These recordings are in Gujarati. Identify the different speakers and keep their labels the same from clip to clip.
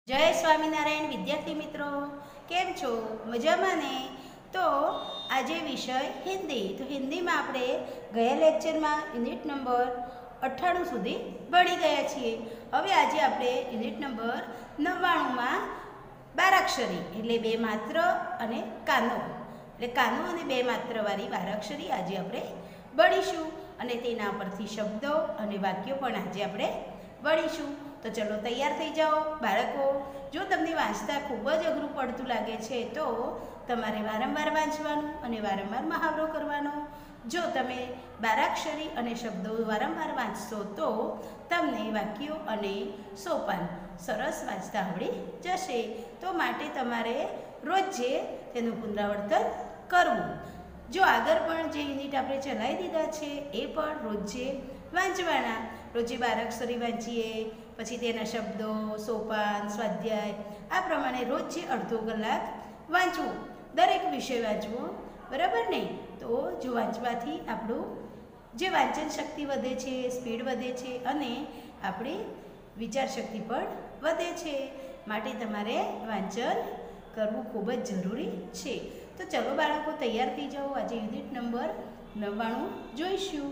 Speaker 1: જય સ્વામિનારાયણ વિદ્યાર્થી મિત્રો, કેમ છો? મજામાં ને? તો આજે વિષય હિન્દી. તો હિન્દીમાં આપણે ગયા લેક્ચરમાં યુનિટ નંબર 98 સુધી ભણી ગયા છીએ. હવે આજે આપણે યુનિટ નંબર 99માં બારાક્ષરી એટલે બે માત્ર અને કાનો એટલે કાનો અને બે માત્રવાળી બારાક્ષરી આજે આપણે ભણીશું અને તેના પરથી શબ્દો અને વાક્યો પણ આજે આપણે ભણીશું. તો ચલો તૈયાર થઈ જાઓ બાળકો. જો તમને વાંચતા ખૂબ જ અઘરું પડતું લાગે છે તો તમારે વારંવાર વાંચવાનું અને વારંવાર મહાવરો કરવાનો. જો તમે બારાક્ષરી અને શબ્દો વારંવાર વાંચશો તો તમને વાક્યો અને સોપાન સરસ વાંચતા આવડી જશે. તો માટે તમારે રોજે તેનું પુનરાવર્તન કરવું. જો આગળ પણ જે યુનિટ આપણે ચલાવી દીધા છે એ પણ રોજે વાંચવાના. રોજે બારાક્ષરી વાંચીએ, પછી તેના શબ્દો, સોપાન, સ્વાધ્યાય આ પ્રમાણે રોજે અડધો કલાક વાંચવું. દરેક વિષય વાંચવો, બરાબર ને? તો જો વાંચવાથી આપણું જે વાંચન શક્તિ વધે છે, સ્પીડ વધે છે અને આપણી વિચાર શક્તિ પણ વધે છે. માટે તમારે વાંચન કરવું ખૂબ જ જરૂરી છે. તો ચલો બાળકો તૈયાર થઈ જાઓ. આજે યુનિટ નંબર 99 જોઈશું.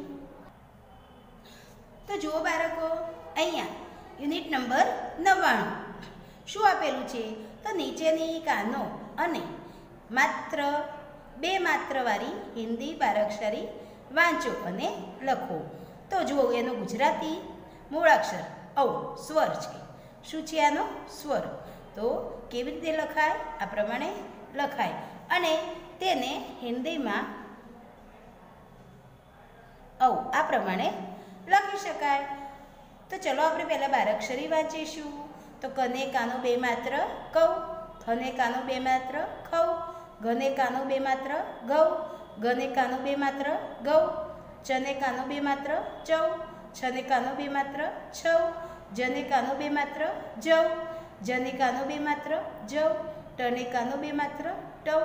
Speaker 1: તો જુઓ બાળકો, અહીંયા યુનિટ નંબર 99 શું આપેલું છે? તો નીચેની કાનો અને માત્ર બે માત્રવાળી હિન્દી બારાક્ષરી વાંચો અને લખો. તો જુઓ, એનો ગુજરાતી મૂળાક્ષર ઔ સ્વર છે. શું છે આનો? સ્વર. તો કેવી રીતે લખાય? આ પ્રમાણે લખાય અને તેને હિન્દીમાં ઔ આ પ્રમાણે લખી શકાય. તો ચલો આપણે પહેલાં બારાક્ષરી વાંચીશું. તો કને કાનો બે માત્ર કૌ, ખને કાનો બે માત્ર ખૌ, ઘને કાનો બે માત્ર ગૌ, ગને કાનો બે માત્ર ગૌ, ચને કાનો બે માત્ર ચૌ, છને કાનો બે માત્ર છૌ, જને કાનો બે માત્ર જૌ, જને કાનો બે માત્ર જૌ, ટને કાનો બે માત્ર ટૌ,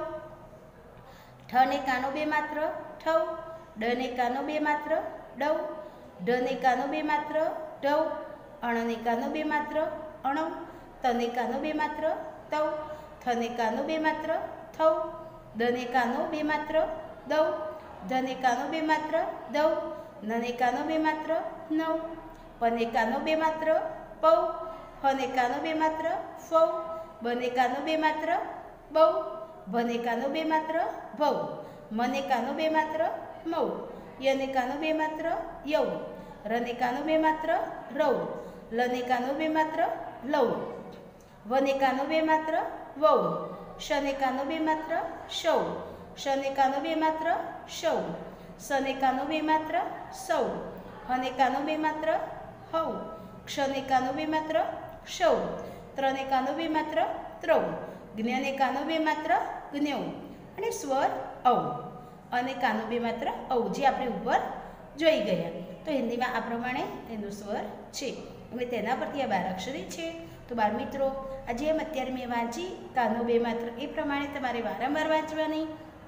Speaker 1: ઠને કાનો બે માત્ર ઠૌ, ડને કાનો બે માત્ર ડૌ, ઢને કાનો બે માત્ર ઢૌ, અણને કાનો બે માત્ર અણૌ, તને કાનો બે માત્ર તૌ, થને કાનો બે માત્ર થૌ, દને કાનો બે માત્ર દૌ, ધને કાનો બે માત્ર દૌ, નને કાનો બે માત્ર નૌ, પને કાનો બે માત્ર પૌ, ફને કાનો બે માત્ર ફૌ, બને કાનો બે માત્ર બૌ, ભને કાનો બે માત્ર ભૌ, મને કાનો બે માત્ર મૌ, યને કાનો બે માત્ર યૌ, રને કાનો બે માત્ર રૌ, લને કાનો બે માત્ર લૌ, વને કાનો બે માત્ર વૌ, શને કાનો બે માત્ર શૌ, શને કાનો બે માત્ર શૌ, સને કાનો બે માત્ર સૌ, હને કાનો બે માત્ર હૌ, ક્ષને કાનો બે માત્ર ક્ષૌ, ત્રને કાનો બે માત્ર ત્રૌ, જ્ઞને કાનો બે માત્ર જ્ઞૌ અને સ્વર ઔ અને કાનો બે માત્ર ઔ જે આપણે ઉપર જોઈ ગયા. તો હિન્દીમાં આ પ્રમાણે એનો સ્વર છે અને તેના પરથી આ બારાક્ષરી છે. તો બાળમિત્રો, આજે એમ અત્યારે મેં વાંચી કાનો બે માત્ર એ પ્રમાણે તમારે વારંવાર વાંચવાની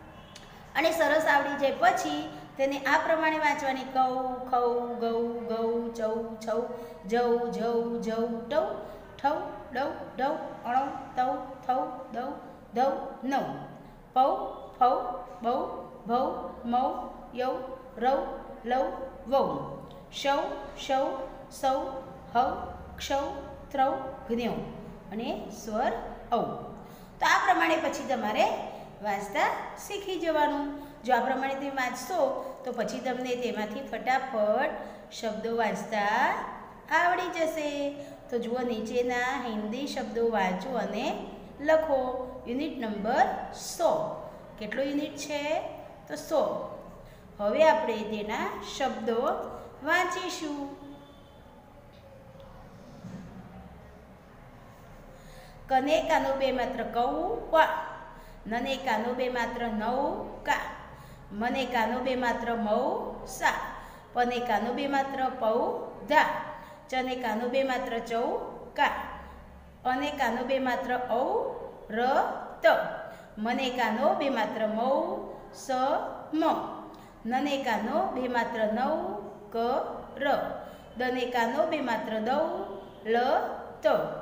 Speaker 1: અને સરસ આવડી જાય પછી તેને આ પ્રમાણે વાંચવાની. કૌ, ખૌ, ગૌ, ગૌ, ચૌ, છૌ, જૌ, જૌ, જૌ, ટૌ, ઠૌ, ડૌ, ઢૌ, અણૌ, તૌ, થૌ, દૌ, ધૌ, નૌ, પૌ, ફૌ, બૌ, ભૌ, મૌ, યૌ, રૌ, લૌ, વૌ, શૌ, શૌ, સૌ, હૌ, ક્ષૌ, ત્રૌ, જ્ઞૌ અને સ્વર ઔ. તો આ પ્રમાણે પછી તમારે વાંચતા શીખી જવાનું. જો આ પ્રમાણે તમે વાંચશો તો પછી તમને તેમાંથી ફટાફટ શબ્દો વાંચતા આવડી જશે. તો જુઓ, નીચેના હિન્દી શબ્દો વાંચો અને લખો. Unit number 100. કેટલો યુનિટ છે? તો 100. હવે આપણે તેના શબ્દો વાંચીશું. કને કાનો બે માત્ર કૌ વા, નને કાનો બે માત્ર નૌ કા, મને કાનો બે માત્ર મૌ સા, પને કાનો બે માત્ર પૌ ધા, ચને કાનો બે માત્ર ચૌ કા, અને કાનો બે માત્ર ઔ ર ત, મને કાનો બે માત્ર મૌ સ મ, નને કાનો બે માત્ર નૌ ક ર, દને કાનો બે માત્ર દૌ લ ત,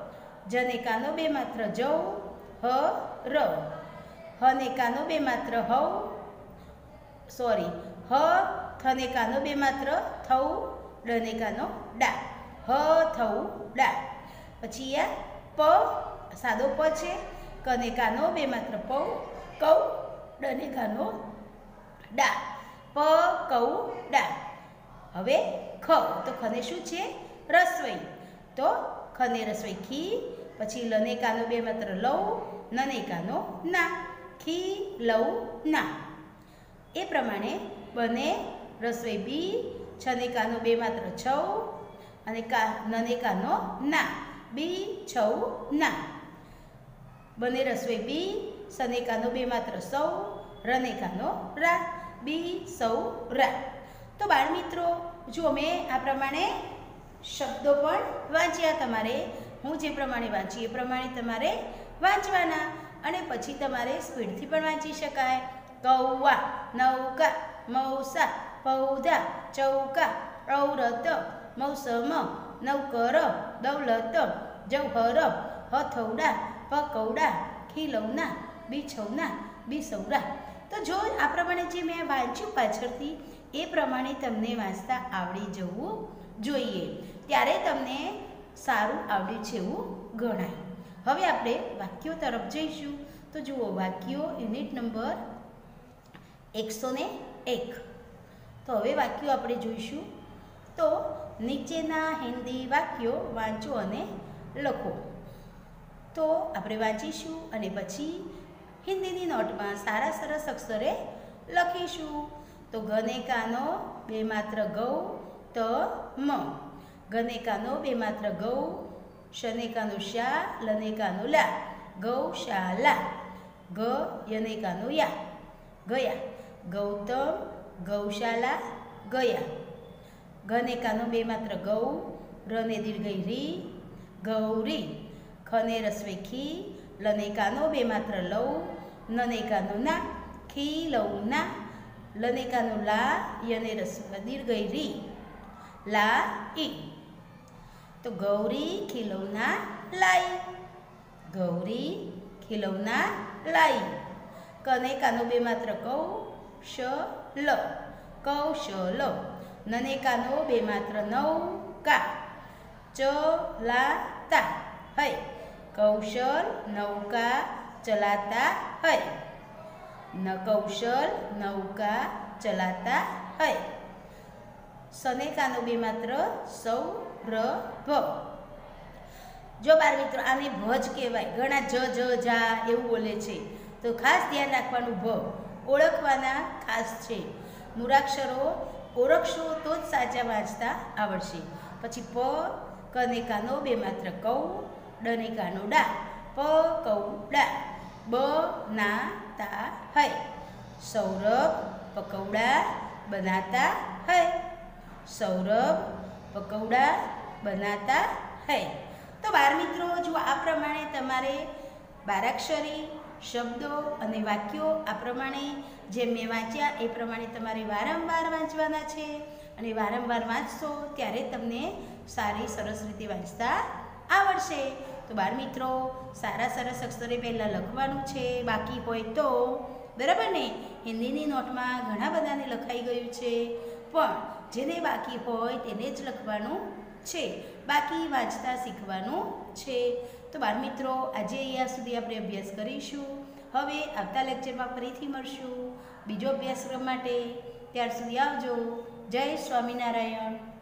Speaker 1: જને કાનો બે માત્ર જવ, હ ર. હ ને કાનો બે માત્ર હવ, સોરી, હ થને કાનો બે માત્ર થવ, ડને કાનો ડા, હ થવ ડા. પછી આ પ સાદો પ છે, કને કાનો બે માત્ર પવ, કવ, ડને કાનો ડા, પ કવ ડા. હવે ખ, તો ખને શું છે? રસવઈ. તો ખને રસવઈ ખી, પછી લને કાનો બે માત્ર લવ, નને કાનો ના, ખી લવ ના. એ પ્રમાણે બને રસોઈ બી, છને કાનો બે માત્ર છવ, અને નને કાનો ના, બી છવ ના. બને રસોઈ બી, સને કાનો બે માત્ર સૌ, રને કાનો રા, બી સૌ રા. તો બાળ મિત્રો જો મેં આ પ્રમાણે શબ્દો પણ વાંચ્યા. તમારે હું જે પ્રમાણે વાંચી એ પ્રમાણે તમારે વાંચવાના, અને પછી તમારે સ્પીડથી પણ વાંચી શકાય. કૌવા, નૌકા, મૌસા, પૌધા, ચૌકા, ઔરત, મૌસમ, નૌકર, દૌલત, જૌહર, હથૌડા, પકૌડા, ખીલૌના, બીછૌના, બીસૌરા. તો જો આ પ્રમાણે જે મેં વાંચ્યું પાછળથી એ પ્રમાણે તમને વાંચતા આવડી જવું જોઈએ, ત્યારે તમને સારું આવડ્યું છે એવું ગણાય. હવે આપણે વાક્યો તરફ જઈશું. તો જુઓ, વાક્યો યુનિટ નંબર 101. તો હવે વાક્યો આપણે જોઈશું. તો નીચેના હિન્દી વાક્યો વાંચો અને લખો. તો આપણે વાંચીશું અને પછી હિન્દીની નોટમાં સારા સરસ અક્ષરે લખીશું. તો ગને કાનો બે માત્ર ગૌ, ત મ. ગને કાનો બે માત્ર ગૌ, શને કાનો શા, લને કાનો લા, ગૌશાલા. ગ યને કાનો યા, ગયા. ગૌતમ, ગૌશાલા, ગયા. ઘને કાનો બે માત્ર ગૌ, રને દીર્ઘઈ રી, ગૌરી. ખને રસવે ખી, લને કાનો બે માત્ર લવ, નને કાનો ના, ખી લવ ના. લને કાનો લા, યને રસ્વ દીર્ઘઈ રી, લા ઈ. તો ગૌરી ખીલૌના લાઈ, ગૌરી ખીલૌના લાઈ. કને કાનો બે માત્ર કૌ, શ લ, કૌશલ. નને કાનો બે માત્ર નૌ કા, ચલાતા હૈ, કૌશલ નૌકા ચલાતા હૈ, ન કૌશલ નૌકા ચલાતા હૈ. સને કાનો બે માત્ર સૌ ર ભ. જો બાળ મિત્રો આને ભ જ કહેવાય, ઘણા જ જા એવું બોલે છે, તો ખાસ ધ્યાન રાખવાનું. ભ ઓળખવાના ખાસ છે. મૂળાક્ષરો ઓળખશો તો જ સાચા વાંચતા આવડશે. પછી પ, કને કાનો બે માત્ર કૌ, ડને કાનો ડા, પ કૌ ડા. બ ના તા હૈ, સૌરભ પકૌડા બનાતા હૈ, સૌરભ પકૌડા બનાતા હૈ. તો બાળ મિત્રો જો આ પ્રમાણે તમારે બારાક્ષરી શબ્દો અને વાક્યો આ પ્રમાણે જેમ મેં વાંચ્યા એ પ્રમાણે તમારે વારંવાર વાંચવાના છે, અને વારંવાર વાંચશો ત્યારે તમને સારી સરસ રીતે વાંચતા આવડશે. તો બાળ મિત્રો સારા સરસ અક્ષરે પહેલાં લખવાનું છે, બાકી હોય તો બરાબર ને. હિન્દીની નોટમાં ઘણા બધાને લખાઈ ગયું છે, પણ જેને બાકી હોય તેને જ લખવાનું છે, બાકી વાંચતા શીખવાનું છે. તો બાળ મિત્રો આજે અહીંયા સુધી આપણે અભ્યાસ કરીશું. હવે આવતા લેક્ચરમાં ફરીથી મળશું બીજો અભ્યાસક્રમ માટે. ત્યાર સુધી આવજો. જય સ્વામિનારાયણ.